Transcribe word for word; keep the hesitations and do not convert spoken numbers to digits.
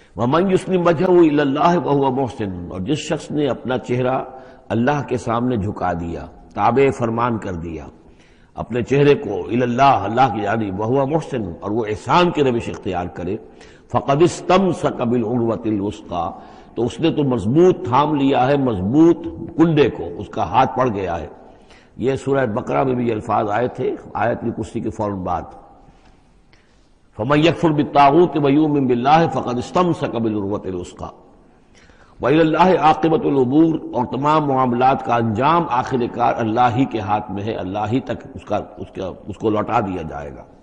वमन युस्लिम वजहहु इलल्लाह वहुव मुहसिन, और जिस शख्स ने अपना चेहरा अल्लाह के सामने झुका दिया, ताबे फरमान कर दिया अपने चेहरे को इलल्लाह, अल्लाह की जानिब, वहुव मुहसिन, और वो एहसान की रविश इख्तियार करे, फ़क़द इस्तमसक बिल उर्वतिल वुस्क़ा, तो उसने तो मजबूत थाम लिया है मजबूत कुंडे को, उसका हाथ पड़ गया है। यह सूरह बकरा में भी ये अल्फाज आए थे आयत कुर्सी के फौरन बाद। फमन यकफुर बित्तागूत व युमिन बिल्लाह फ़क़द इस्तमसक बिल उर्वतिल वुस्क़ा व इलल्लाहि आक़िबतुल उमूर, और तमाम मामलात का अंजाम आखिरकार अल्लाह ही के हाथ में है, अल्लाह ही तक उसका उसका उसको लौटा दिया जाएगा।